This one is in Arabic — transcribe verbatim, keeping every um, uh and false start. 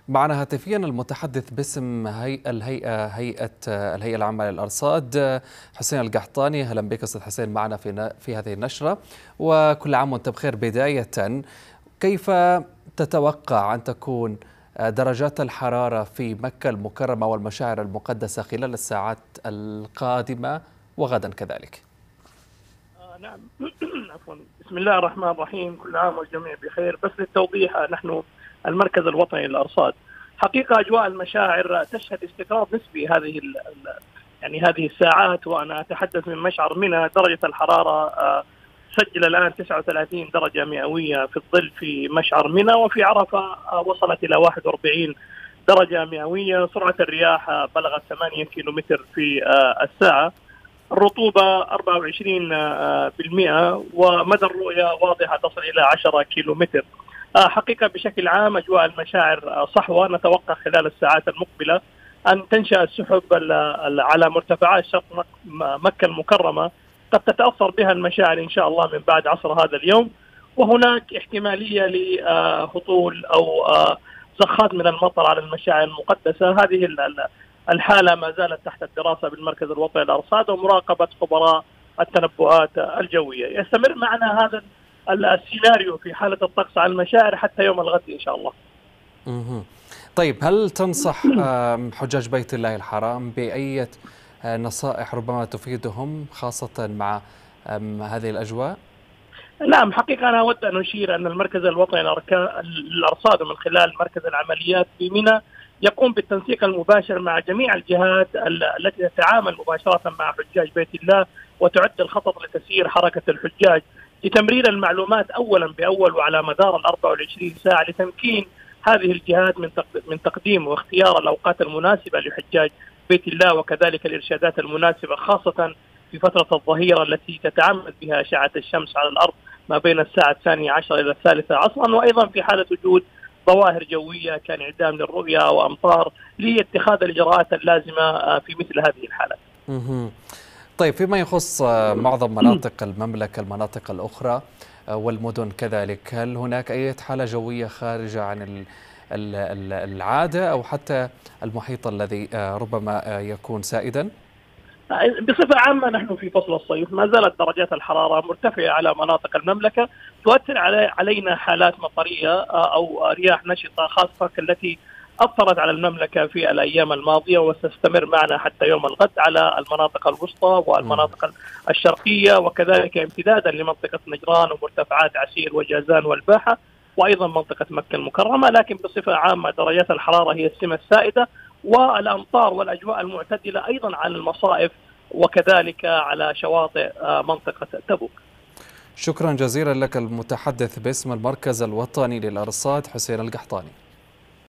معنا هاتفيا المتحدث باسم هيئة الهيئة هيئة الهيئة العامة للأرصاد حسين القحطاني. أهلا بك أستاذ حسين معنا في في هذه النشرة، وكل عام وأنت بخير. بداية، كيف تتوقع أن تكون درجات الحرارة في مكة المكرمة والمشاعر المقدسة خلال الساعات القادمة وغدا كذلك؟ آه نعم عفوا. بسم الله الرحمن الرحيم، كل عام والجميع بخير. بس للتوضيح، نحن المركز الوطني للأرصاد حقيقة أجواء المشاعر تشهد استقرار نسبي هذه ال يعني هذه الساعات، وأنا أتحدث من مشعر منى. درجة الحرارة آه سجل الآن تسعة وثلاثين درجة مئوية في الظل في مشعر منى، وفي عرفة آه وصلت إلى واحد وأربعين درجة مئوية. سرعة الرياح آه بلغت ثمانية كيلومتر في آه الساعة. الرطوبة أربعة وعشرين بالمئة، ومدى الرؤية واضحة تصل إلى عشرة كيلومتر. حقيقة بشكل عام أجواء المشاعر صحوة. نتوقع خلال الساعات المقبلة أن تنشأ السحب على مرتفعات شرق مكة المكرمة، قد تتأثر بها المشاعر إن شاء الله من بعد عصر هذا اليوم، وهناك احتمالية لهطول أو زخات من المطر على المشاعر المقدسة. هذه الحالة ما زالت تحت الدراسة بالمركز الوطني للأرصاد ومراقبة خبراء التنبؤات الجوية. يستمر معنا هذا السيناريو في حالة الطقس على المشاعر حتى يوم الغد إن شاء الله. طيب، هل تنصح حجاج بيت الله الحرام بأي نصائح ربما تفيدهم خاصة مع هذه الأجواء؟ نعم، حقيقة أنا أود أن أشير أن المركز الوطني للأرصاد من خلال مركز العمليات في منى يقوم بالتنسيق المباشر مع جميع الجهات التي تتعامل مباشرة مع حجاج بيت الله وتعد الخطط لتسيير حركة الحجاج، لتمرير المعلومات أولا بأول وعلى مدار الأربع والعشرين ساعة، لتمكين هذه الجهات من من تقديم واختيار الأوقات المناسبة لحجاج بيت الله، وكذلك الإرشادات المناسبة خاصة في فترة الظهيرة التي تتعمد بها أشعة الشمس على الأرض ما بين الساعة الثانية عشر إلى الثالثة عصرا، وأيضا في حالة وجود ظواهر جوية كانعدام للرؤية وأمطار لاتخاذ الإجراءات اللازمة في مثل هذه الحالات. طيب، فيما يخص معظم مناطق المملكة المناطق الأخرى والمدن كذلك، هل هناك أي حالة جوية خارجة عن العادة أو حتى المحيط الذي ربما يكون سائدا؟ بصفة عامة نحن في فصل الصيف، ما زالت درجات الحرارة مرتفعة على مناطق المملكة، تؤثر علينا حالات مطرية أو رياح نشطة خاصة التي أثرت على المملكة في الأيام الماضية وستستمر معنا حتى يوم الغد على المناطق الوسطى والمناطق الشرقية، وكذلك امتدادا لمنطقة نجران ومرتفعات عسير وجازان والباحة وأيضا منطقة مكة المكرمة. لكن بصفة عامة درجات الحرارة هي السمة السائدة، والأمطار والأجواء المعتدلة أيضا على المصائف وكذلك على شواطئ منطقة تبوك. شكرا جزيلا لك المتحدث باسم المركز الوطني للأرصاد حسين القحطاني.